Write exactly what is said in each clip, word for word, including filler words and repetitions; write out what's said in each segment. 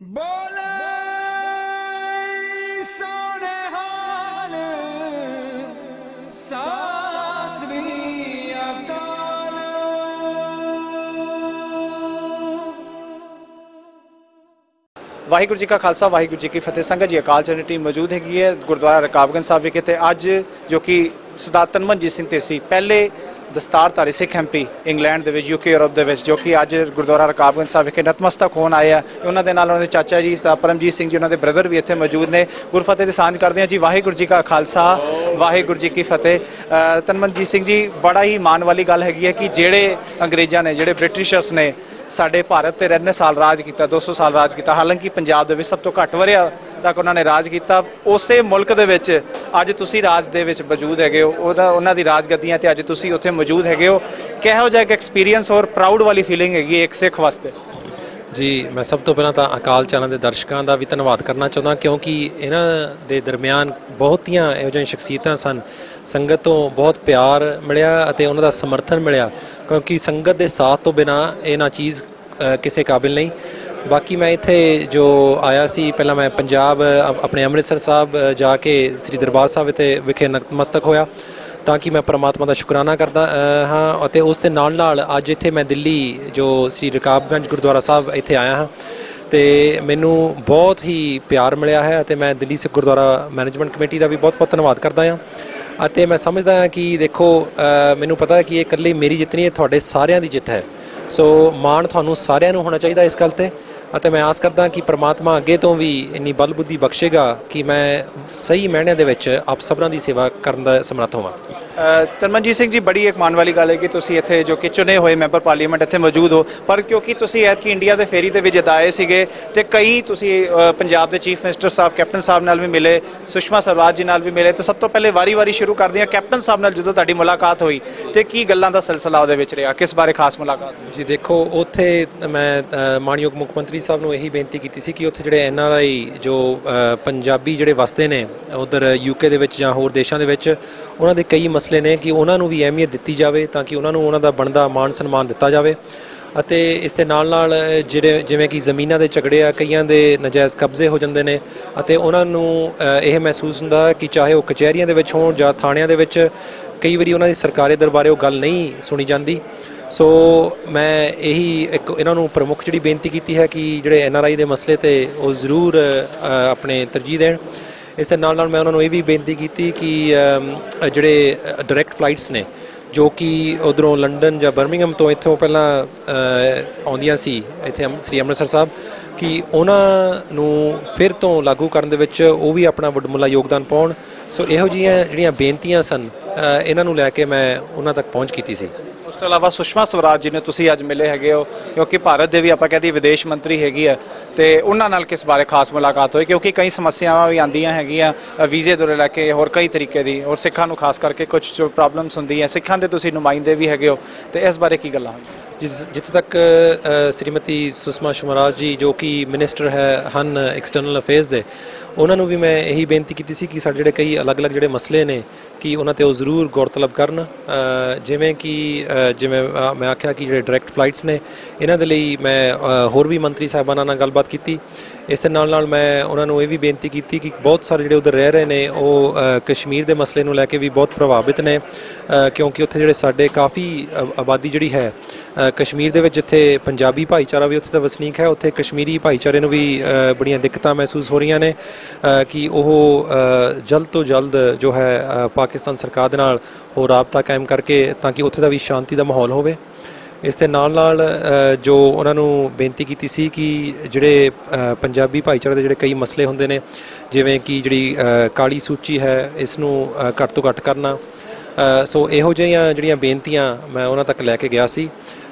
बोले सोने हाल सास भी अकाल। वाहिगुरू जी का खालसा वाहिगुरू जी की फतेह। संगत जी अकाल चरण टीम मौजूद हैगी है गुरुद्वारा रकाबगंज साहब विखे ते अज जो कि सरदार तनमनजीत सिंह ढेसी पहले दस्तारधारी सिख एम पी इंग्लैंड के यूके यूरोप के जो कि अज गुरुद्वारा रकाबगंज साहब विखे नतमस्तक होने आए हैं। उन्होंने दे नाल उन्होंने चाचा जी सरदार परमजीत सिंह जी उन्होंने ब्रदर भी इतने मौजूद ने। गुरफतेह की सांझ करते हैं जी। वाहिगुरू जी का खालसा वाहिगुरू जी की फतेह। तनमनजीत सिंह जी बड़ा ही माण वाली गल हैगी है कि जेड़े अंग्रेज़ों ने जेड़े ब्रिटिशर्स ने साडे भारत ते इन्ने साल राज किया, दो सौ साल राज किया। हालांकि पंजाब दे विच सब तो घट वरिया तक उन्होंने राज किया। उस मुल्क दे विच अज तुसीं राज दे विच मौजूद हैगे हो, उहदा उन्हां दी राजगद्दियां ते अज तुसीं उत्थे मौजूद हैगे हो। किहो जिहा एक एक्सपीरियंस और प्राउड वाली फीलिंग हैगी एक सिख वास्ते? जी मैं सब तो पहला तो अकाल चैनल के दर्शकों का भी धन्यवाद करना चाहता, क्योंकि इन्हां दे दरम्यान बहुतियां इहो जिहियां शख्सियतां सन। संगत तो बहुत प्यार मिलिया अते उन्हां दा समर्थन मिलिया, क्योंकि संगत के साथ तो बिना ये ना चीज़ किसी काबिल नहीं। बाकी मैं इत्थे जो आया सी पहला मैं पंजाब अपने अमृतसर साहब जाके श्री दरबार साहब इत्थे विखे नतमस्तक होया ताकि मैं परमात्मा का शुकराना करता हाँ। और उस दे नाल नाल अज इत्थे मैं दिल्ली जो श्री रकाबगंज गुरुद्वारा साहब इत्थे आया हाँ तो मैनू बहुत ही प्यार मिलिया है। तो मैं दिल्ली सिख गुरुद्वारा मैनेजमेंट कमेटी का भी बहुत बहुत धन्यवाद करता हाँ। ਅਤੇ मैं समझदा हाँ कि देखो मैनू पता है कि ये इकल्ली मेरी जित नहीं है, तुहाडे सारिਆਂ ਦੀ जित है। सो माण तुहानू सारिਆਂ ਨੂੰ होना चाहिए इस गल ते। ਅਤੇ मैं आस करदा कि परमात्मा अगे तो भी इन्नी बल बुद्धि बख्शेगा कि मैं सही मायने दे विच आप सबरां दी सेवा करन दा समर्थ होवां। तनमनजीत सिंह जी बड़ी एक मान वाली गल है कि तुसीं इत्थे जो कि चुने हुए मैंबर पार्लीमेंट इत्थे मौजूद हो, पर क्योंकि तुसीं ऐतकी इंडिया के फेरी ते भी जद आए सीगे ते कई तुसीं पंजाब के चीफ मिनिस्टर साहब कैप्टन साहब नाल भी मिले, सुषमा स्वराज जी नाल भी मिले। तो सब तो पहले वारी वारी शुरू करते हैं कैप्टन साहब नाल जदों तुहाडी मुलाकात हुई तो की गल्लां दा सिलसिला उहदे विच रहा, किस बारे खास मुलाकात हुई? जी देखो उत्थे मैं मानयोग मुख मंत्री साहब नूं यही बेनती की सी कि उत्थे जिहड़े एन आर आई जो पंजाबी जिहड़े वसदे ने उधर यूके दे विच जां होर देशां दे विच उन्हां दे कई मसले ने कि उन्हां नूं भी अहमियत दित्ती जावे ताकि उन्हां नूं उन्हां दा बनदा मान सन्मान दित्ता जावे। ਅਤੇ ਇਸ ਦੇ ਨਾਲ ਨਾਲ ਜਿਹੜੇ ਜਿਵੇਂ ਕਿ ਜ਼ਮੀਨਾਂ ਦੇ ਝਗੜੇ ਆ ਕਈਆਂ ਦੇ ਨਜਾਇਜ਼ ਕਬਜ਼ੇ ਹੋ ਜਾਂਦੇ ਨੇ ਅਤੇ ਉਹਨਾਂ ਨੂੰ ਇਹ ਮਹਿਸੂਸ ਹੁੰਦਾ ਕਿ ਚਾਹੇ ਉਹ ਕਚਹਿਰੀਆਂ ਦੇ ਵਿੱਚ ਹੋਣ ਜਾਂ ਥਾਣਿਆਂ ਦੇ ਵਿੱਚ ਕਈ ਵਾਰੀ ਉਹਨਾਂ ਦੀ ਸਰਕਾਰੀ ਦਰਬਾਰੇ ਉਹ ਗੱਲ ਨਹੀਂ ਸੁਣੀ ਜਾਂਦੀ। ਸੋ ਮੈਂ ਇਹੀ ਇੱਕ ਇਹਨਾਂ ਨੂੰ ਪ੍ਰਮੁੱਖ ਜਿਹੜੀ ਬੇਨਤੀ ਕੀਤੀ ਹੈ ਕਿ ਜਿਹੜੇ ਐਨ ਆਰ ਆਈ ਦੇ ਮਸਲੇ 'ਤੇ ਉਹ ਜ਼ਰੂਰ ਆਪਣੇ ਤਰਜੀਹ ਦੇਣ। ਇਸ ਦੇ ਨਾਲ ਨਾਲ ਮੈਂ ਉਹਨਾਂ ਨੂੰ ਇਹ ਵੀ ਬੇਨਤੀ ਕੀਤੀ ਕਿ ਜਿਹੜੇ ਡਾਇਰੈਕਟ ਫਲਾਈਟਸ ਨੇ जो कि उधरों लंडन या बर्मिंघम तो इत्थों पहला आउंदियां सी इत्थे श्री अमृतसर साहब कि उन्हां नूं फिर तो लागू करन दे विच वो भी अपना वडमुला योगदान पाउण। सो इहो जिहियां जिहड़ियां बेनतियां सन इन्हां नूं लैके मैं उन्हां तक पहुँच कीती सी। उस तो इलावा सुषमा स्वराज जी ने तुसीं अज मिले हैगे हो, क्योंकि भारत के भी आपां कहदी विदेश मंत्री हैगी है, तो उन्हां नाल किस बारे खास मुलाकात हुई? क्योंकि कई समस्यावां भी आंदियां हैगियां वीजे तो लैके होर कई तरीके दी, और सिखां नूं खास करके कुछ जो प्रॉब्लम्स हुंदियां सिखां दे तुसीं नुमाइंदे भी हैगे हो, तो इस बारे की गल्लां होई? जिथे तक श्रीमती सुषमा स्वराज जी जो कि मिनिस्टर है हन एक्सटर्नल अफेयर्स दे उन्होंने भी मैं यही बेनती की सी कि साडे जिहड़े कई अलग अलग जिहड़े मसले ने कि उन्हां ते जरूर गौर तलब करन। जिवें कि जिवें मैं आख्या कि जिहड़े डायरैक्ट फ्लाइट्स ने इन्हां दे लई मैं होर भी मंत्री साहबानां नाल गलबात कीती। इस दे नाल नाल मैं उन्होंने ये भी बेनती की कि बहुत सारे जिहड़े उधर रह रहे ने वो कश्मीर के मसले नूं लैके भी बहुत प्रभावित ने, क्योंकि उत्थे जिहड़े साडे काफ़ी आबादी जिहड़ी है कश्मीर दे विच जिथे पंजाबी भाईचारा भी उत्थे दा वसनीक है उत्थे कश्मीरी भाईचारे नूं भी बड़ियां दिक्कतां महसूस हो रही ने कि वो जल्द तो जल्द जो है पाकिस्तान सरकार दे नाल हो राबता कायम करके ताकि उत्थे दा भी शांति दा माहौल होवे। इस दे नाल नाल जो उन्हां नूं बेनती कीती सी कि जिहड़े पंजाबी भाईचारे दे जिहड़े कई मसले हुंदे ने जिवें कि जिहड़ी काली सूची है इस नूं घट तो घट करना। सो इहो जिहियां जिहड़ियां बेनतियां मैं उन्हां तक लैके गया सी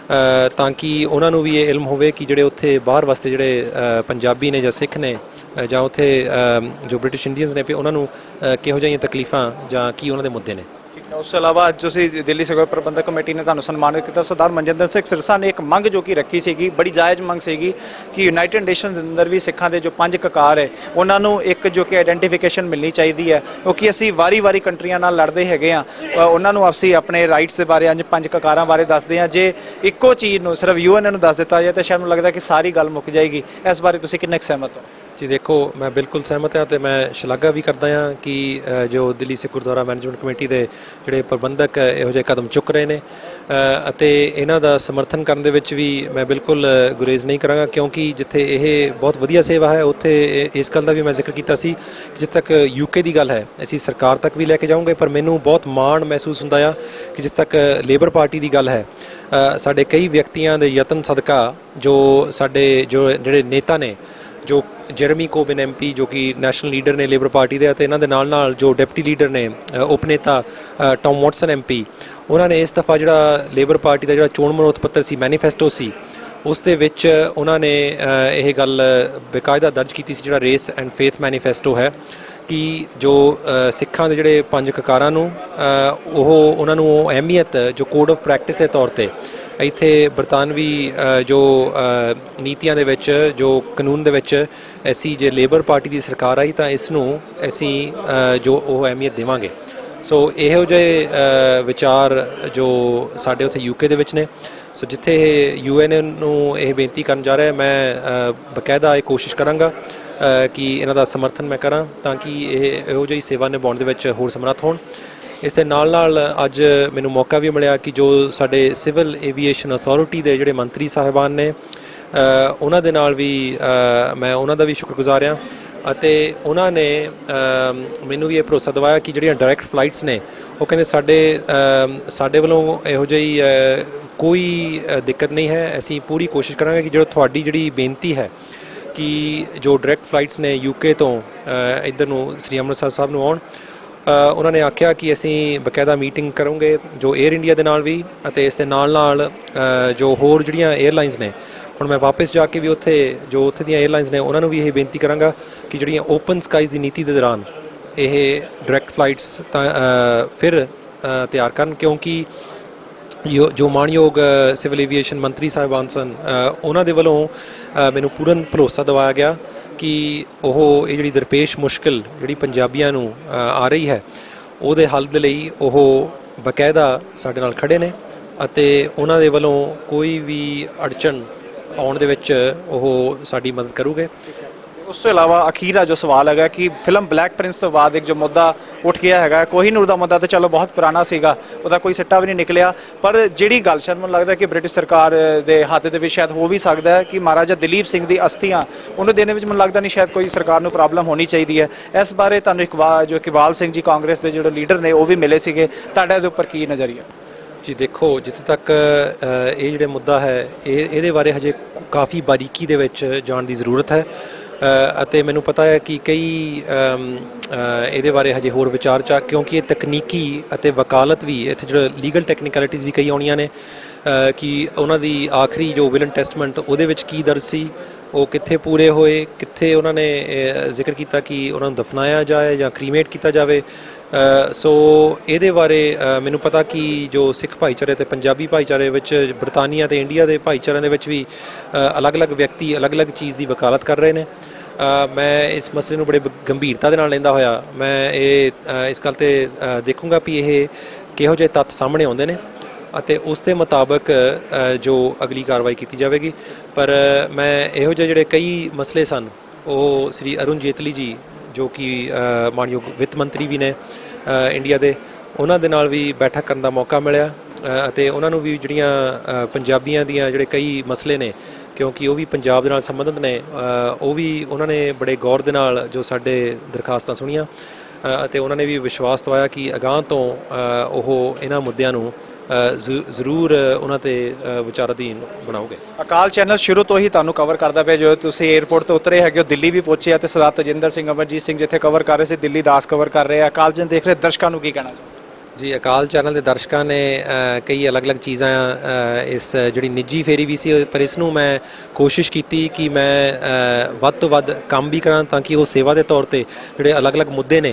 ताकि उन्हां नूं भी ये इल्म होवे कि जिहड़े उत्थे बाहर वास्ते जिहड़े पंजाबी ने जां सिख ने जां उत्थे जो ब्रिटिश इंडियंस ने पे उन्हां नूं किहो जिहियां तकलीफां जां की उन्हां दे मुद्दे ने। ਠੀਕ ਹੈ। ਉਸ ਤੋਂ ਇਲਾਵਾ ਅੱਜ ਤੁਸੀਂ ਦਿੱਲੀ ਸਿੱਖ ਪ੍ਰਬੰਧਕ ਕਮੇਟੀ ਨੇ ਤੁਹਾਨੂੰ ਸਨਮਾਨਿਤ ਕੀਤਾ। ਸਰਦਾਰ ਮਨਜਿੰਦਰ ਸਿੰਘ ਸਿਰਸਾ ਨੇ ਇੱਕ ਮੰਗ ਜੋ ਕਿ ਰੱਖੀ ਸੀਗੀ, ਬੜੀ ਜਾਇਜ਼ ਮੰਗ ਸੀਗੀ ਕਿ ਯੂਨਾਈਟਿਡ ਨੇਸ਼ਨਸ ਦੇ ਅੰਦਰ ਵੀ ਸਿੱਖਾਂ ਦੇ ਜੋ ਪੰਜ ਕਕਾਰ ਹੈ ਉਹਨਾਂ ਨੂੰ ਇੱਕ ਜੋ ਕਿ ਆਇਡੈਂਟੀਫਿਕੇਸ਼ਨ ਮਿਲਣੀ ਚਾਹੀਦੀ ਹੈ, ਕਿਉਂਕਿ ਅਸੀਂ ਵਾਰੀ-ਵਾਰੀ ਕੰਟਰੀਆਂ ਨਾਲ ਲੜਦੇ ਹੈਗੇ ਆ, ਉਹਨਾਂ ਨੂੰ ਅਸੀਂ ਆਪਣੇ ਰਾਈਟਸ ਦੇ ਬਾਰੇ ਅੱਜ ਪੰਜ ਕਕਾਰਾਂ ਬਾਰੇ ਦੱਸਦੇ ਹਾਂ। ਜੇ ਇੱਕੋ ਚੀਜ਼ ਨੂੰ ਸਿਰਫ ਯੂ ਐਨ ਏ ਨੂੰ ਦੱਸ ਦਿੱਤਾ ਜਾਏ ਤਾਂ ਸ਼ਾਇਦ ਮੈਨੂੰ ਲੱਗਦਾ ਕਿ ਸਾਰੀ ਗੱਲ ਮੁੱਕ ਜਾਏਗੀ। ਇਸ ਬਾਰੇ ਤੁਸੀਂ ਕਿੰਨੇ ਕੁ ਸਹਿਮਤ ਹੋ? ਜੀ ਦੇਖੋ, ਮੈਂ ਬਿਲਕੁਲ ਸਹਿਮਤ ਹਾਂ ਤੇ ਮੈਂ ਸ਼ਲਾਘਾ ਵੀ ਕਰਦਾ ਹਾਂ ਕਿ ਜੋ ਦਿੱਲੀ ਸਿੱਖ ਗੁਰਦੁਆਰਾ ਮੈਨੇਜਮੈਂਟ ਕਮੇਟੀ ਦੇ ਜਿਹੜੇ ਪ੍ਰਬੰਧਕ ਇਹੋ ਜਿਹੇ ਕਦਮ ਚੁੱਕ ਰਹੇ ਨੇ ਅਤੇ ਇਹਨਾਂ ਦਾ ਸਮਰਥਨ ਕਰਨ ਦੇ ਵਿੱਚ ਵੀ ਮੈਂ ਬਿਲਕੁਲ ਗੁਰੇਜ਼ ਨਹੀਂ ਕਰਾਂਗਾ, ਕਿਉਂਕਿ ਜਿੱਥੇ ਇਹ ਬਹੁਤ ਵਧੀਆ ਸੇਵਾ ਹੈ ਉੱਥੇ ਇਸ ਗੱਲ ਦਾ ਵੀ ਮੈਂ ਜ਼ਿਕਰ ਕੀਤਾ ਸੀ ਕਿ ਜਿੱਥੇ ਤੱਕ ਯੂਕੇ ਦੀ ਗੱਲ ਹੈ ਅਸੀਂ ਸਰਕਾਰ ਤੱਕ ਵੀ ਲੈ ਕੇ ਜਾਵਾਂਗੇ, ਪਰ ਮੈਨੂੰ ਬਹੁਤ ਮਾਣ ਮਹਿਸੂਸ ਹੁੰਦਾ ਆ ਕਿ ਜਿੱਥੇ ਤੱਕ ਲੇਬਰ ਪਾਰਟੀ ਦੀ ਗੱਲ ਹੈ, ਸਾਡੇ ਕਈ ਵਿਅਕਤੀਆਂ ਦੇ ਯਤਨ ਸਦਕਾ ਜੋ ਸਾਡੇ ਜੋ ਜਿਹੜੇ ਨੇਤਾ ਨੇ, ਜੋ ਜਰਮੀ ਕੋਬਿਨ ਐਮ ਪੀ ਜੋ ਕਿ ਨੈਸ਼ਨਲ ਲੀਡਰ ਨੇ ਲੇਬਰ ਪਾਰਟੀ ਦੇ, ਅਤੇ ਇਹਨਾਂ ਦੇ ਨਾਲ ਨਾਲ ਜੋ ਡਿਪਟੀ ਲੀਡਰ ਨੇ ਉਪ ਨੇਤਾ ਟੌਮ ਵਾਟਸਨ ਐਮ ਪੀ, ਉਹਨਾਂ ਨੇ ਇਸ ਦਫਾ ਜਿਹੜਾ ਲੇਬਰ ਪਾਰਟੀ ਦਾ ਜਿਹੜਾ ਚੋਣ ਮਨੋਰਥ ਪੱਤਰ ਸੀ, ਮੈਨੀਫੈਸਟੋ ਸੀ, ਉਸ ਦੇ ਵਿੱਚ ਉਹਨਾਂ ਨੇ ਇਹ ਗੱਲ ਬਕਾਇਦਾ ਦਰਜ ਕੀਤੀ ਸੀ, ਜਿਹੜਾ ਰੇਸ ਐਂਡ ਫੇਥ ਮੈਨੀਫੈਸਟੋ ਹੈ, ਕਿ ਜੋ ਸਿੱਖਾਂ ਦੇ ਜਿਹੜੇ ਪੰਜ ਕਕਾਰਾਂ ਨੂੰ ਉਹ ਉਹਨਾਂ ਨੂੰ ਅਹਿਮੀਅਤ ਜੋ ਕੋਡ ਆਫ ਪ੍ਰੈਕਟਿਸ ਦੇ ਤੌਰ 'ਤੇ ਇੱਥੇ ਬਰਤਾਨਵੀ ਜੋ ਨੀਤੀਆਂ ਦੇ ਵਿੱਚ, ਜੋ ਕਾਨੂੰਨ ਦੇ ਵਿੱਚ ਅਸੀਂ ਜੇ ਲੇਬਰ ਪਾਰਟੀ ਦੀ ਸਰਕਾਰ ਆਈ ਤਾਂ ਇਸ ਨੂੰ ਅਸੀਂ ਜੋ ਉਹ ਅਹਿਮੀਅਤ ਦੇਵਾਂਗੇ। ਸੋ ਇਹੋ ਜਿਹੇ ਵਿਚਾਰ ਜੋ ਸਾਡੇ ਉੱਥੇ ਯੂਕੇ ਦੇ ਵਿੱਚ ਨੇ। ਸੋ ਜਿੱਥੇ ਇਹ ਯੂ ਐਨ ਏ ਨੂੰ ਇਹ ਬੇਨਤੀ ਕਰਨ ਜਾ ਰਿਹਾ, ਮੈਂ ਬਕਾਇਦਾ ਇਹ ਕੋਸ਼ਿਸ਼ ਕਰਾਂਗਾ ਕਿ ਇਹਨਾਂ ਦਾ ਸਮਰਥਨ ਮੈਂ ਕਰਾਂ ਤਾਂ ਕਿ ਇਹ ਇਹੋ ਜਿਹੀ ਸੇਵਾ ਨਿਭਾਉਣ ਦੇ ਵਿੱਚ ਹੋਰ ਸਮਰੱਥ ਹੋਣ। ਇਸ ਦੇ ਨਾਲ ਨਾਲ ਅੱਜ ਮੈਨੂੰ ਮੌਕਾ ਵੀ ਮਿਲਿਆ ਕਿ ਜੋ ਸਾਡੇ ਸਿਵਲ ਏਵੀਏਸ਼ਨ ਅਥਾਰਟੀ ਦੇ ਜਿਹੜੇ ਮੰਤਰੀ ਸਾਹਿਬਾਨ ਨੇ, ਉਹਨਾਂ ਦੇ ਨਾਲ ਵੀ ਮੈਂ ਉਹਨਾਂ ਦਾ ਵੀ ਸ਼ੁਕਰਗੁਜ਼ਾਰ ਹਾਂ, ਅਤੇ ਉਹਨਾਂ ਨੇ ਮੈਨੂੰ ਵੀ ਇਹ ਭਰੋਸਾ ਦਿਵਾਇਆ ਕਿ ਜਿਹੜੀਆਂ ਡਾਇਰੈਕਟ ਫਲਾਈਟਸ ਨੇ ਉਹ ਕਹਿੰਦੇ ਸਾਡੇ ਸਾਡੇ ਵੱਲੋਂ ਇਹੋ ਜਿਹੀ ਕੋਈ ਦਿੱਕਤ ਨਹੀਂ ਹੈ। ਅਸੀਂ ਪੂਰੀ ਕੋਸ਼ਿਸ਼ ਕਰਾਂਗੇ ਕਿ ਜਿਹੜਾ ਤੁਹਾਡੀ ਜਿਹੜੀ ਬੇਨਤੀ ਹੈ ਕਿ ਜੋ ਡਾਇਰੈਕਟ ਫਲਾਈਟਸ ਨੇ ਯੂਕੇ ਤੋਂ ਇੱਧਰ ਨੂੰ ਸ੍ਰੀ ਅੰਮ੍ਰਿਤਸਰ ਸਾਹਿਬ ਨੂੰ ਆਉਣ, ਉਹਨਾਂ ਨੇ ਆਖਿਆ ਕਿ ਅਸੀਂ ਬਕਾਇਦਾ ਮੀਟਿੰਗ ਕਰਾਂਗੇ ਜੋ 에ਅਰ ਇੰਡੀਆ ਦੇ ਨਾਲ ਵੀ, ਅਤੇ ਇਸ ਦੇ ਨਾਲ ਨਾਲ ਜੋ ਹੋਰ ਜਿਹੜੀਆਂ 에ਅਰਲਾਈਨਸ ਨੇ, ਹੁਣ ਮੈਂ ਵਾਪਸ ਜਾ ਕੇ ਵੀ ਉੱਥੇ ਜੋ ਉੱਥੇ ਦੀਆਂ 에ਅਰਲਾਈਨਸ ਨੇ ਉਹਨਾਂ ਨੂੰ ਵੀ ਇਹ ਬੇਨਤੀ ਕਰਾਂਗਾ ਕਿ ਜਿਹੜੀਆਂ ਓਪਨ ਸਕਾਈਜ਼ ਦੀ ਨੀਤੀ ਦੇ ਦੌਰਾਨ ਇਹ ਡਾਇਰੈਕਟ ਫਲਾਈਟਸ ਤਾਂ ਫਿਰ ਤਿਆਰ ਕਰਨ, ਕਿਉਂਕਿ ਜੋ ਜੋ ਮਾਣਯੋਗ ਸਿਵਲ ਏਵੀਏਸ਼ਨ ਮੰਤਰੀ ਸਾਹਿਬਾਨ ਸਨ, ਉਹਨਾਂ ਦੇ ਵੱਲੋਂ ਮੈਨੂੰ ਪੂਰਨ ਭਰੋਸਾ ਦਿਵਾਇਆ ਗਿਆ ਕਿ ਉਹ ਇਹ ਜਿਹੜੀ ਦਰਪੇਸ਼ ਮੁਸ਼ਕਿਲ ਜਿਹੜੀ ਪੰਜਾਬੀਆਂ ਨੂੰ ਆ ਰਹੀ ਹੈ ਉਹਦੇ ਹੱਲ ਦੇ ਲਈ ਉਹ ਬਕਾਇਦਾ ਸਾਡੇ ਨਾਲ ਖੜੇ ਨੇ, ਅਤੇ ਉਹਨਾਂ ਦੇ ਵੱਲੋਂ ਕੋਈ ਵੀ ਅੜਚਨ ਆਉਣ ਦੇ ਵਿੱਚ ਉਹ ਸਾਡੀ ਮਦਦ ਕਰੂਗੇ। ਉਸ ਤੋਂ ਇਲਾਵਾ ਅਖੀਰਾ ਜੋ ਸਵਾਲ ਹੈਗਾ ਕਿ ਫਿਲਮ ਬਲੈਕ ਪ੍ਰਿੰਸ ਤੋਂ ਬਾਅਦ ਇੱਕ ਜੋ ਮੁੱਦਾ ਉੱਠ ਗਿਆ ਹੈਗਾ, ਕੋਹੀਨੂਰ ਦਾ ਮੁੱਦਾ ਤਾਂ ਚਲੋ ਬਹੁਤ ਪੁਰਾਣਾ ਸੀਗਾ, ਉਹਦਾ ਕੋਈ ਸਿੱਟਾ ਵੀ ਨਹੀਂ ਨਿਕਲਿਆ, ਪਰ ਜਿਹੜੀ ਗੱਲ ਸ਼ਾਇਦ ਮੈਨੂੰ ਲੱਗਦਾ ਕਿ ਬ੍ਰਿਟਿਸ਼ ਸਰਕਾਰ ਦੇ ਹੱਥ ਦੇ ਵਿੱਚ ਸ਼ਾਇਦ ਹੋ ਵੀ ਸਕਦਾ ਹੈ ਕਿ ਮਹਾਰਾਜਾ ਦਲੀਪ ਸਿੰਘ ਦੀ ਅਸਥੀਆਂ ਉਹਨੂੰ ਦੇਣ ਵਿੱਚ ਮੈਨੂੰ ਲੱਗਦਾ ਨਹੀਂ ਸ਼ਾਇਦ ਕੋਈ ਸਰਕਾਰ ਨੂੰ ਪ੍ਰੋਬਲਮ ਹੋਣੀ ਚਾਹੀਦੀ ਹੈ। ਇਸ ਬਾਰੇ ਤੁਹਾਨੂੰ ਇਕਬਾਲ ਜੋ ਇਕਬਾਲ ਸਿੰਘ ਜੀ ਕਾਂਗਰਸ ਦੇ ਜਿਹੜੇ ਲੀਡਰ ਨੇ ਉਹ ਵੀ ਮਿਲੇ ਸੀਗੇ, ਤੁਹਾਡਾ ਇਹਦੇ ਉੱਪਰ ਕੀ ਨਜ਼ਰੀਆ? ਜੀ ਦੇਖੋ, ਜਿੱਥੇ ਤੱਕ ਇਹ ਜਿਹੜੇ ਮੁੱਦਾ ਹੈ ਇਹ ਇਹਦੇ ਬਾਰੇ ਹਜੇ ਕਾਫੀ ਬਾਰੀਕੀ ਦੇ ਵਿੱਚ ਜਾਣ ਦੀ ਜ਼ਰੂਰਤ ਹੈ, ਅਤੇ ਮੈਨੂੰ ਪਤਾ ਹੈ ਕਿ ਕਈ ਇਹਦੇ ਬਾਰੇ ਹਜੇ ਹੋਰ ਵਿਚਾਰ ਚਾ, ਕਿਉਂਕਿ ਇਹ ਤਕਨੀਕੀ ਅਤੇ ਵਕਾਲਤ ਵੀ ਇੱਥੇ ਜਿਹੜਾ ਲੀਗਲ ਟੈਕਨੀਕੈਲਿਟੀਜ਼ ਵੀ ਕਈ ਆਉਣੀਆਂ ਨੇ ਕਿ ਉਹਨਾਂ ਦੀ ਆਖਰੀ ਜੋ ਵਿਲਨ ਟੈਸਟਮੈਂਟ ਉਹਦੇ ਵਿੱਚ ਕੀ ਦਰਜ ਸੀ, ਉਹ ਕਿੱਥੇ ਪੂਰੇ ਹੋਏ, ਕਿੱਥੇ ਉਹਨਾਂ ਨੇ ਜ਼ਿਕਰ ਕੀਤਾ ਕਿ ਉਹਨਾਂ ਨੂੰ ਦਫਨਾਇਆ ਜਾਏ ਜਾਂ ਕ੍ਰੀਮੇਟ ਕੀਤਾ ਜਾਵੇ। ਸੋ ਇਹਦੇ ਬਾਰੇ ਮੈਨੂੰ ਪਤਾ ਕਿ ਜੋ ਸਿੱਖ ਭਾਈਚਾਰੇ ਅਤੇ ਪੰਜਾਬੀ ਭਾਈਚਾਰੇ ਵਿੱਚ ਬਰਤਾਨੀਆ ਅਤੇ ਇੰਡੀਆ ਦੇ ਭਾਈਚਾਰਿਆਂ ਦੇ ਵਿੱਚ ਵੀ ਅਲੱਗ-ਅਲੱਗ ਵਿਅਕਤੀ ਅਲੱਗ-ਅਲੱਗ ਚੀਜ਼ ਦੀ ਵਕਾਲਤ ਕਰ ਰਹੇ ਨੇ। ਮੈਂ ਇਸ ਮਸਲੇ ਨੂੰ ਬੜੇ ਗੰਭੀਰਤਾ ਦੇ ਨਾਲ ਲੈਂਦਾ ਹੋਇਆ ਮੈਂ ਇਹ ਇਸ ਗੱਲ 'ਤੇ ਦੇਖੂੰਗਾ ਵੀ ਇਹ ਕਿਹੋ ਜਿਹੇ ਤੱਥ ਸਾਹਮਣੇ ਆਉਂਦੇ ਨੇ ਅਤੇ ਉਸ ਦੇ ਮੁਤਾਬਕ ਜੋ ਅਗਲੀ ਕਾਰਵਾਈ ਕੀਤੀ ਜਾਵੇਗੀ। ਪਰ ਮੈਂ ਇਹੋ ਜਿਹੇ ਜਿਹੜੇ ਕਈ ਮਸਲੇ ਸਨ ਉਹ ਸ੍ਰੀ ਅਰੁਣ ਜੇਤਲੀ ਜੀ ਜੋ ਕਿ ਮਾਨਯੋਗ ਵਿੱਤ ਮੰਤਰੀ ਵੀ ਨੇ ਇੰਡੀਆ ਦੇ, ਉਹਨਾਂ ਦੇ ਨਾਲ ਵੀ ਬੈਠਕ ਕਰਨ ਦਾ ਮੌਕਾ ਮਿਲਿਆ, ਅਤੇ ਉਹਨਾਂ ਨੂੰ ਵੀ ਜਿਹੜੀਆਂ ਪੰਜਾਬੀਆਂ ਦੀਆਂ ਜਿਹੜੇ ਕਈ ਮਸਲੇ ਨੇ, ਕਿਉਂਕਿ ਉਹ ਵੀ ਪੰਜਾਬ ਦੇ ਨਾਲ ਸੰਬੰਧਿਤ ਨੇ, ਉਹ ਵੀ ਉਹਨਾਂ ਨੇ ਬੜੇ ਗੌਰ ਦੇ ਨਾਲ ਜੋ ਸਾਡੇ ਦਰਖਾਸਤਾਂ ਸੁਣੀਆਂ, ਅਤੇ ਉਹਨਾਂ ਨੇ ਵੀ ਵਿਸ਼ਵਾਸ ਦਿਵਾਇਆ ਕਿ ਅਗਾਂਹ ਤੋਂ ਉਹ ਇਹਨਾਂ ਮੁੱਦਿਆਂ ਨੂੰ ਜ਼ਰੂਰ ਉਹਨਾਂ 'ਤੇ ਵਿਚਾਰਾਧੀਨ ਬਣਾਓਗੇ। ਅਕਾਲ ਚੈਨਲ ਸ਼ੁਰੂ ਤੋਂ ਹੀ ਤੁਹਾਨੂੰ ਕਵਰ ਕਰਦਾ ਪਿਆ, ਜਦੋਂ ਤੁਸੀਂ ਏਅਰਪੋਰਟ ਤੋਂ ਉਤਰੇ ਹੈਗੇ ਹੋ, ਦਿੱਲੀ ਵੀ ਪਹੁੰਚੇ ਆ, ਅਤੇ ਸਰਦਾਰ ਤਜਿੰਦਰ ਸਿੰਘ, ਅਮਰਜੀਤ ਸਿੰਘ ਜਿੱਥੇ ਕਵਰ ਕਰ ਰਹੇ ਸੀ, ਦਿੱਲੀ ਦਾਸ ਕਵਰ ਕਰ ਰਹੇ ਆ। ਅਕਾਲ ਚੈਨਲ ਦੇਖ ਰਹੇ ਦਰਸ਼ਕਾਂ ਨੂੰ ਕੀ ਕਹਿਣਾ ਚਾਹੁੰਦੇ? ਜੀ, ਅਕਾਲ ਚੈਨਲ ਦੇ ਦਰਸ਼ਕਾਂ ਨੇ ਕਈ ਅਲੱਗ-ਅਲੱਗ ਚੀਜ਼ਾਂ ਇਸ ਜਿਹੜੀ ਨਿੱਜੀ ਫੇਰੀ ਵੀ ਸੀ, ਪਰ ਇਸ ਨੂੰ ਮੈਂ ਕੋਸ਼ਿਸ਼ ਕੀਤੀ ਕਿ ਮੈਂ ਵੱਧ ਤੋਂ ਵੱਧ ਕੰਮ ਵੀ ਕਰਾਂ ਤਾਂ ਕਿ ਉਹ ਸੇਵਾ ਦੇ ਤੌਰ 'ਤੇ ਜਿਹੜੇ ਅਲੱਗ-ਅਲੱਗ ਮੁੱਦੇ ਨੇ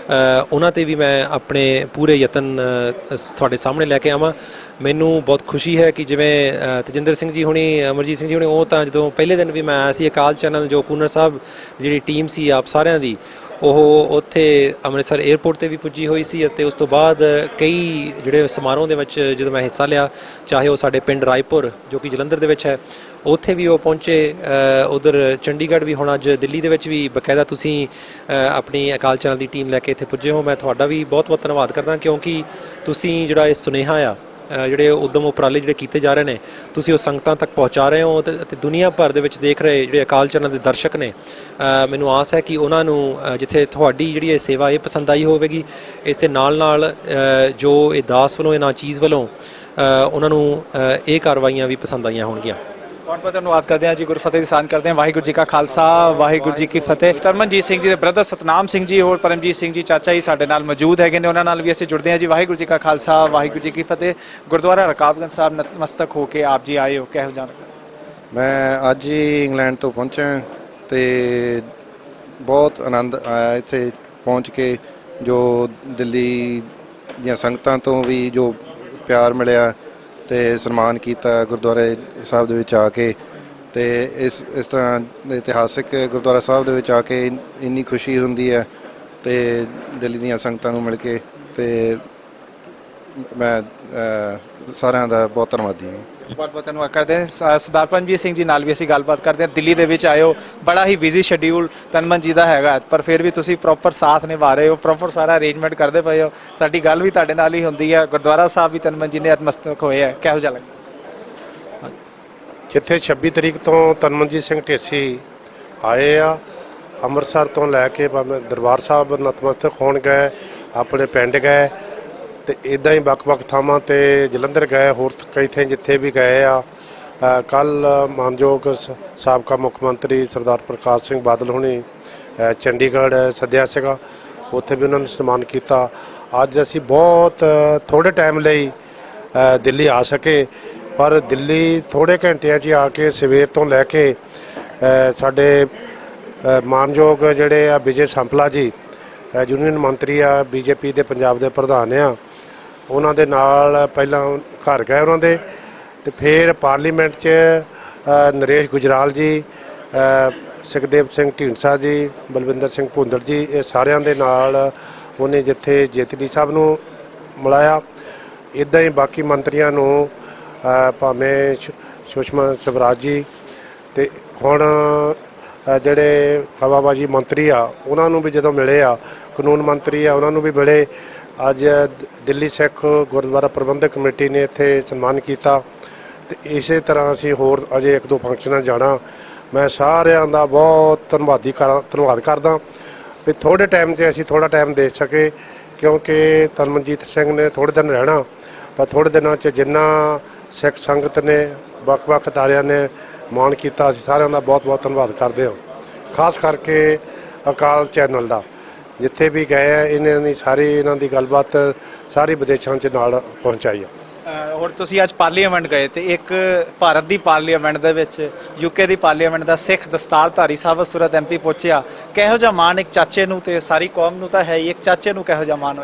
ਉਹਨਾਂ ਤੇ ਵੀ ਮੈਂ ਆਪਣੇ ਪੂਰੇ ਯਤਨ ਅ, ਸ- ਤੁਹਾਡੇ ਸਾਹਮਣੇ ਲੈ ਕੇ ਆਵਾਂ। ਮੈਨੂੰ ਬਹੁਤ ਖੁਸ਼ੀ ਹੈ ਕਿ ਜਿਵੇਂ ਅ, ਤਜਿੰਦਰ ਸਿੰਘ ਜੀ ਹੁਣੀ, ਅਮਰਜੀਤ ਸਿੰਘ ਜੀ ਹੁਣੀ, ਉਹ ਤਾਂ ਜਦੋਂ ਪਹਿਲੇ ਦਿਨ ਵੀ ਮੈਂ ਆਇਆ ਸੀ ਅਕਾਲ ਚੈਨਲ ਜੋ ਕੂਨਰ ਸਾਹਿਬ ਜਿਹੜੀ ਟੀਮ ਸੀ ਆਪ ਸਾਰਿਆਂ ਦੀ, ਉਹ ਉੱਥੇ ਅੰਮ੍ਰਿਤਸਰ 에ਅਰਪੋਰਟ ਤੇ ਵੀ ਪੁੱਜੀ ਹੋਈ ਸੀ ਅਤੇ ਉਸ ਤੋਂ ਬਾਅਦ ਕਈ ਜਿਹੜੇ ਸਮਾਰੋਹ ਦੇ ਵਿੱਚ ਜਦੋਂ ਮੈਂ ਹਿੱਸਾ ਲਿਆ, ਚਾਹੇ ਉਹ ਸਾਡੇ ਪਿੰਡ ਰਾਏਪੁਰ ਜੋ ਕਿ ਜਲੰਧਰ ਦੇ ਵਿੱਚ ਹੈ, ਉੱਥੇ ਵੀ ਉਹ ਪਹੁੰਚੇ। ਉਧਰ ਚੰਡੀਗੜ੍ਹ ਵੀ, ਹੁਣ ਅੱਜ ਦਿੱਲੀ ਦੇ ਵਿੱਚ ਵੀ ਬਕਾਇਦਾ ਤੁਸੀਂ ਅ, ਆਪਣੀ ਅਕਾਲ ਚੈਨਲ ਦੀ ਟੀਮ ਲੈ ਕੇ ਇੱਥੇ ਪੁੱਜੇ ਹੋ। ਮੈਂ ਤੁਹਾਡਾ ਵੀ ਬਹੁਤ ਬਹੁਤ ਧੰਨਵਾਦ ਕਰਦਾ, ਕਿਉਂਕਿ ਤੁਸੀਂ ਜਿਹੜਾ ਇਹ ਸੁਨੇਹਾ ਆ, ਅ, ਜਿਹੜੇ ਉਦਮ ਉਪਰਾਲੇ ਜਿਹੜੇ ਕੀਤੇ ਜਾ ਰਹੇ ਨੇ, ਤੁਸੀਂ ਉਹ ਸੰਗਤਾਂ ਤੱਕ ਪਹੁੰਚਾ ਰਹੇ ਹੋ ਅਤੇ ਅਤੇ ਦੁਨੀਆ ਭਰ ਦੇ ਵਿੱਚ ਦੇਖ ਰਹੇ ਜਿਹੜੇ ਅਕਾਲ ਚੈਨਲ ਦੇ ਦਰਸ਼ਕ ਨੇ, ਅ, ਮੈਨੂੰ ਆਸ ਹੈ ਕਿ ਉਹਨਾਂ ਨੂੰ ਅ, ਜਿੱਥੇ ਤੁਹਾਡੀ ਜਿਹੜੀ ਇਹ ਸੇਵਾ ਇਹ ਪਸੰਦ ਆਈ ਹੋਵੇਗੀ, ਇਸ ਦੇ ਨਾਲ ਨਾਲ ਅ, ਜੋ ਇਹ ਦਾਸ ਵੱਲੋਂ, ਇਹਨਾਂ ਚੀਜ਼ ਵੱਲੋਂ ਅ, ਉਹਨਾਂ ਨੂੰ ਅ, ਇਹ ਕਾਰਵਾਈਆਂ ਵੀ ਪਸੰਦ ਆਈਆਂ ਹੋਣਗੀਆਂ। ਬਹੁਤ ਬਹੁਤ ਧੰਨਵਾਦ ਕਰਦੇ ਹਾਂ ਜੀ, ਗੁਰਫਤਿਹ ਦੀ ਸਾਨ ਕਰਦੇ ਹਾਂ। ਵਾਹਿਗੁਰੂ ਜੀ ਕਾ ਖਾਲਸਾ, ਵਾਹਿਗੁਰੂ ਜੀ ਕੀ ਫਤਿਹ। ਤਰਮਨਜੀਤ ਸਿੰਘ ਜੀ ਦੇ ਬ੍ਰਦਰ ਸਤਨਾਮ ਸਿੰਘ ਜੀ ਹੋਰ ਪਰਮਜੀਤ ਸਿੰਘ ਜੀ ਚਾਚਾ ਜੀ ਸਾਡੇ ਨਾਲ ਮੌਜੂਦ ਹੈਗੇ ਨੇ, ਉਹਨਾਂ ਨਾਲ ਵੀ ਅਸੀਂ ਜੁੜਦੇ ਹਾਂ ਜੀ। ਵਾਹਿਗੁਰੂ ਜੀ ਕਾ ਖਾਲਸਾ, ਵਾਹਿਗੁਰੂ ਜੀ ਕੀ ਫਤਿਹ। ਗੁਰਦੁਆਰਾ ਰਕਾਬਗੰਜ ਸਾਹਿਬ ਨਤਮਸਤਕ ਹੋ ਕੇ ਆਪ ਜੀ ਆਏ ਹੋ, ਕਿਹੋ ਜਿਹਾ? ਮੈਂ ਅੱਜ ਹੀ ਇੰਗਲੈਂਡ ਤੋਂ ਪਹੁੰਚਿਆ ਤੇ ਬਹੁਤ ਆਨੰਦ ਆਇਆ ਇੱਥੇ ਪਹੁੰਚ ਕੇ। ਜੋ ਦਿੱਲੀ ਦੀਆਂ ਸੰਗਤਾਂ ਤੋਂ ਵੀ ਜੋ ਪਿਆਰ ਮਿਲਿਆ ਤੇ ਸਨਮਾਨ ਕੀਤਾ ਗੁਰਦੁਆਰੇ ਸਾਹਿਬ ਦੇ ਵਿੱਚ ਆ ਕੇ, ਤੇ ਇਸ ਇਸ ਤਰ੍ਹਾਂ ਦੇ ਇਤਿਹਾਸਿਕ ਗੁਰਦੁਆਰਾ ਸਾਹਿਬ ਦੇ ਵਿੱਚ ਆ ਕੇ ਇੰਨੀ ਖੁਸ਼ੀ ਹੁੰਦੀ ਹੈ ਤੇ ਦਿੱਲੀ ਦੀਆਂ ਸੰਗਤਾਂ ਨੂੰ ਮਿਲ ਕੇ, ਤੇ ਮੈਂ ਅ, ਸਾਰਿਆਂ ਦਾ ਬਹੁਤ ਧੰਨਵਾਦੀ ਹਾਂ। ਬਹੁਤ ਬਹੁਤ ਧੰਨਵਾਦ ਕਰਦੇ ਹਾਂ। ਸ- ਸਰਦਾਰ ਪਰਮਜੀਤ ਸਿੰਘ ਜੀ ਨਾਲ ਵੀ ਅਸੀਂ ਗੱਲਬਾਤ ਕਰਦੇ ਹਾਂ। ਦਿੱਲੀ ਦੇ ਵਿੱਚ ਆਏ ਹੋ, ਬੜਾ ਹੀ ਬਿਜ਼ੀ ਸ਼ੈਡਿਊਲ ਤਨਮਨ ਜੀ ਦਾ ਹੈਗਾ, ਪਰ ਫਿਰ ਵੀ ਤੁਸੀਂ ਪ੍ਰੋਪਰ ਸਾਥ ਨਿਭਾ ਰਹੇ ਹੋ, ਪ੍ਰੋਪਰ ਸਾਰਾ ਅਰੇਂਜਮੈਂਟ ਕਰਦੇ ਪਏ ਹੋ। ਸਾਡੀ ਗੱਲ ਵੀ ਤੁਹਾਡੇ ਨਾਲ ਹੀ ਹੁੰਦੀ ਹੈ। ਗੁਰਦੁਆਰਾ ਸਾਹਿਬ ਵੀ ਤਨਮਨ ਜੀ ਨੇ ਨਤਮਸਤਕ ਹੋਏ ਹੈ, ਕਿਹੋ ਜਿਹਾ ਲੱਗਾ? ਜਿੱਥੇ ਛੱਬੀ ਤਰੀਕ ਤੋਂ ਤਨਮਨਜੀਤ ਸਿੰਘ ਢੇਸੀ ਆਏ ਆ, ਅੰਮ੍ਰਿਤਸਰ ਤੋਂ ਲੈ ਕੇ ਭਾਵੇਂ ਦਰਬਾਰ ਸਾਹਿਬ ਨਤਮਸਤਕ ਹੋਣ ਗਏ, ਆਪਣੇ ਪਿੰਡ ਗਏ, ਤੇ ਇਦਾਂ ਹੀ ਵੱਖ-ਵੱਖ ਥਾਵਾਂ ਤੇ ਜਲੰਧਰ ਗਏ, ਹੋਰ ਕਈ ਥਾਂ ਜਿੱਥੇ ਵੀ ਗਏ ਆ। ਕੱਲ ਮਾਨਯੋਗ ਸ- ਸਾਬਕਾ ਮੁੱਖ ਮੰਤਰੀ ਸਰਦਾਰ ਪ੍ਰਕਾਸ਼ ਸਿੰਘ ਬਾਦਲ ਹੁਣੀ ਅ, ਚੰਡੀਗੜ੍ਹ ਸੱਦਿਆ ਸੀਗਾ, ਉੱਥੇ ਵੀ ਉਹਨਾਂ ਨੂੰ ਸਨਮਾਨ ਕੀਤਾ। ਅੱਜ ਅਸੀਂ ਬਹੁਤ ਥੋੜ੍ਹੇ ਟਾਈਮ ਲਈ ਅ, ਦਿੱਲੀ ਆ ਸਕੇ, ਪਰ ਦਿੱਲੀ ਥੋੜ੍ਹੇ ਘੰਟਿਆਂ 'ਚ ਹੀ ਆ ਕੇ ਸਵੇਰ ਤੋਂ ਲੈ ਕੇ ਅ, ਸਾਡੇ ਅ, ਮਾਨਯੋਗ ਜਿਹੜੇ ਆ ਵਿਜੇ ਸੰਪਲਾ ਜੀ, ਅ, ਯੂਨੀਅਨ ਮੰਤਰੀ ਆ, ਬੀਜੇਪੀ ਦੇ ਪੰਜਾਬ ਦੇ ਪ੍ਰਧਾਨ ਆ, ਉਹਨਾਂ ਦੇ ਨਾਲ ਪਹਿਲਾਂ ਘਰ ਗਏ ਉਹਨਾਂ ਦੇ, ਤੇ ਫਿਰ ਪਾਰਲੀਮੈਂਟ 'ਚ ਅ, ਨਰੇਸ਼ ਗੁਜਰਾਲ ਜੀ, ਅ, ਸੁਖਦੇਵ ਸਿੰਘ ਢੀਂਡਸਾ ਜੀ, ਬਲਵਿੰਦਰ ਸਿੰਘ ਭੁੰਦੜ ਜੀ, ਇਹ ਸਾਰਿਆਂ ਦੇ ਨਾਲ ਉਹਨੇ ਜਿੱਥੇ ਜੇਤਲੀ ਸਾਹਿਬ ਨੂੰ ਮਿਲਾਇਆ, ਇੱਦਾਂ ਹੀ ਬਾਕੀ ਮੰਤਰੀਆਂ ਨੂੰ ਅ, ਭਾਵੇਂ ਸੁ- ਸੁਸ਼ਮਾ ਸਵਰਾਜ ਜੀ, ਤੇ ਹੁਣ ਅ, ਜਿਹੜੇ ਹਵਾਬਾਜ਼ੀ ਮੰਤਰੀ ਆ ਉਹਨਾਂ ਨੂੰ ਵੀ ਜਦੋਂ ਮਿਲੇ ਆ, ਕਾਨੂੰਨ ਮੰਤਰੀ ਆ ਉਹਨਾਂ ਨੂੰ ਵੀ ਮਿਲੇ। ਅੱਜ ਦ- ਦਿੱਲੀ ਸਿੱਖ ਗੁਰਦੁਆਰਾ ਪ੍ਰਬੰਧਕ ਕਮੇਟੀ ਨੇ ਇੱਥੇ ਸਨਮਾਨ ਕੀਤਾ, ਤੇ ਇਸੇ ਤਰ੍ਹਾਂ ਅਸੀਂ ਹੋਰ ਅਜੇ ਇੱਕ ਦੋ ਫੰਕਸ਼ਨਾਂ ਜਾਣਾ। ਮੈਂ ਸਾਰਿਆਂ ਦਾ ਬਹੁਤ ਧੰਨਵਾਦੀ ਕਰ ਧੰਨਵਾਦ ਕਰਦਾ ਵੀ ਥੋੜ੍ਹੇ ਟਾਈਮ 'ਚ ਅਸੀਂ ਥੋੜ੍ਹਾ ਟਾਈਮ ਦੇ ਸਕੇ, ਕਿਉਂਕਿ ਤਨਮਨਜੀਤ ਸਿੰਘ ਨੇ ਥੋੜ੍ਹੇ ਦਿਨ ਰਹਿਣਾ, ਪਰ ਥੋੜ੍ਹੇ ਦਿਨਾਂ 'ਚ ਜਿੰਨਾ ਸਿੱਖ ਸੰਗਤ ਨੇ ਵੱਖ-ਵੱਖ ਅਦਾਰਿਆਂ ਨੇ ਮਾਣ ਕੀਤਾ, ਅਸੀਂ ਸਾਰਿਆਂ ਦਾ ਬਹੁਤ-ਬਹੁਤ ਧੰਨਵਾਦ ਕਰਦੇ ਹਾਂ। ਖਾਸ ਕਰਕੇ ਅਕਾਲ ਚੈਨਲ ਦਾ, ਜਿੱਥੇ ਵੀ ਗਏ ਆ ਇਹਨਾਂ ਦੀ ਸਾਰੀ ਇਹਨਾਂ ਦੀ ਗੱਲਬਾਤ ਸਾਰੀ ਵਿਦੇਸ਼ਾਂ 'ਚ ਨਾਲ ਪਹੁੰਚਾਈ ਆ। ਅ, ਹੋਰ ਤੁਸੀਂ ਅੱਜ ਪਾਰਲੀਮੈਂਟ ਗਏ ਤੇ ਇੱਕ ਭਾਰਤ ਦੀ ਪਾਰਲੀਮੈਂਟ ਦੇ ਵਿੱਚ ਯੂਕੇ ਦੀ ਪਾਰਲੀਮੈਂਟ ਦਾ ਸਿੱਖ ਦਸਤਾਰਧਾਰੀ ਸਾਹਿਬ ਸੂਰਤ ਐਮਪੀ ਪਹੁੰਚਿਆ, ਕਿਹੋ ਜਿਹਾ ਮਾਣ ਇੱਕ ਚਾਚੇ ਨੂੰ, ਤੇ ਸਾਰੀ ਕੌਮ ਨੂੰ ਤਾਂ ਹੈ ਹੀ, ਇੱਕ ਚਾਚੇ ਨੂੰ ਕਿਹੋ ਜਿਹਾ ਮਾਣ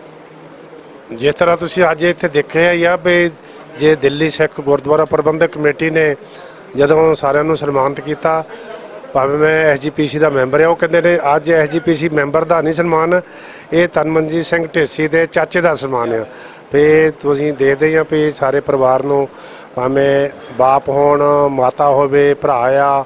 ਹੋਏਗਾ? ਜਿਸ ਤਰ੍ਹਾਂ ਤੁਸੀਂ ਅੱਜ ਇੱਥੇ ਦੇਖਿਆ ਹੀ ਆ ਵੀ ਜੇ ਦਿੱਲੀ ਸਿੱਖ ਗੁਰਦੁਆਰਾ ਪ੍ਰਬੰਧਕ ਕਮੇਟੀ ਨੇ ਜਦੋਂ ਸਾਰਿਆਂ ਨੂੰ ਸਨਮਾਨਿਤ ਕੀਤਾ, ਭਾਵੇਂ ਮੈਂ ਐਸ ਜੀ ਪੀ ਸੀ ਦਾ ਮੈਂਬਰ ਆ, ਉਹ ਕਹਿੰਦੇ ਨੇ ਅੱਜ ਐਸ ਜੀ ਪੀ ਸੀ ਮੈਂਬਰ ਦਾ ਨਹੀਂ ਸਨਮਾਨ, ਇਹ ਤਨਮਨਜੀਤ ਸਿੰਘ ਢੇਸੀ ਦੇ ਚਾਚੇ ਦਾ ਸਨਮਾਨ ਆ। ਵੀ ਤੁਸੀਂ ਦੇਖਦੇ ਆ ਵੀ ਸਾਰੇ ਪਰਿਵਾਰ ਨੂੰ, ਭਾਵੇਂ ਬਾਪ ਹੋਣ, ਮਾਤਾ ਹੋਵੇ, ਭਰਾ ਆ,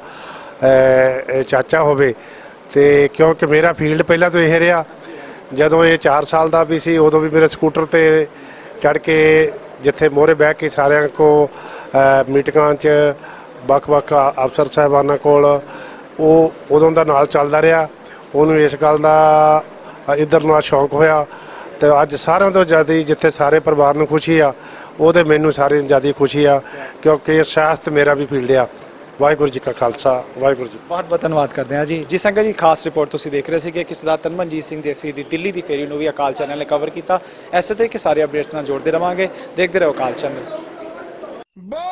ਅ, ਚਾਚਾ ਹੋਵੇ, ਤੇ ਕਿਉਂਕਿ ਮੇਰਾ ਫੀਲਡ ਪਹਿਲਾਂ ਤੋਂ ਇਹ ਰਿਹਾ, ਜਦੋਂ ਇਹ ਚਾਰ ਸਾਲ ਦਾ ਵੀ ਸੀ ਉਦੋਂ ਵੀ ਮੇਰੇ ਸਕੂਟਰ ਤੇ ਚੜ੍ਹ ਕੇ ਜਿੱਥੇ ਮੋਹਰੇ ਬਹਿ ਕੇ ਸਾਰਿਆਂ ਕੋ ਮੀਟਿੰਗਾਂ 'ਚ ਵੱਖ-ਵੱਖ ਅਫਸਰ ਸਾਹਿਬਾਨਾਂ ਕੋਲ ਉਹ ਉਦੋਂ ਦਾ ਨਾਲ ਚੱਲਦਾ ਰਿਹਾ। ਉਹਨੂੰ ਇਸ ਗੱਲ ਦਾ ਇੱਧਰ ਨੂੰ ਸ਼ੌਂਕ ਹੋਇਆ, ਤੇ ਅੱਜ ਸਾਰਿਆਂ ਤੋਂ ਜ਼ਿਆਦਾ ਜਿੱਥੇ ਸਾਰੇ ਪਰਿਵਾਰ ਨੂੰ ਖੁਸ਼ੀ ਆ, ਉਹਦੇ ਮੈਨੂੰ ਸਾਰਿਆਂ ਤੋਂ ਜ਼ਿਆਦਾ ਖੁਸ਼ੀ ਆ, ਕਿਉਂਕਿ ਇਹ ਸਿਆਸਤ ਮੇਰਾ ਵੀ ਫੀਲਡ ਆ। ਵਾਹਿਗੁਰੂ ਜੀ ਕਾ ਖਾਲਸਾ, ਵਾਹਿਗੁਰੂ ਜੀ। ਬਹੁਤ ਬਹੁਤ ਧੰਨਵਾਦ ਕਰਦੇ ਹਾਂ ਜੀ। ਜੀ ਸੰਗਤ ਜੀ, ਖਾਸ ਰਿਪੋਰਟ ਤੁਸੀਂ ਦੇਖ ਰਹੇ ਸੀਗੇ ਕਿ ਸਰਦਾਰ ਤਨਮਨਜੀਤ ਸਿੰਘ ਢੇਸੀ ਦੀ ਦਿੱਲੀ ਦੀ ਫੇਰੀ ਨੂੰ ਵੀ ਅਕਾਲ ਚੈਨਲ ਨੇ ਕਵਰ ਕੀਤਾ। ਐਸੇ ਤਰੀਕੇ ਸਾਰੇ ਅਪਡੇਟਸ ਨਾਲ ਜੋੜਦੇ ਰਵਾਂਗੇ, ਦੇਖਦੇ ਰਹੋ ਅਕਾਲ ਚੈਨਲ।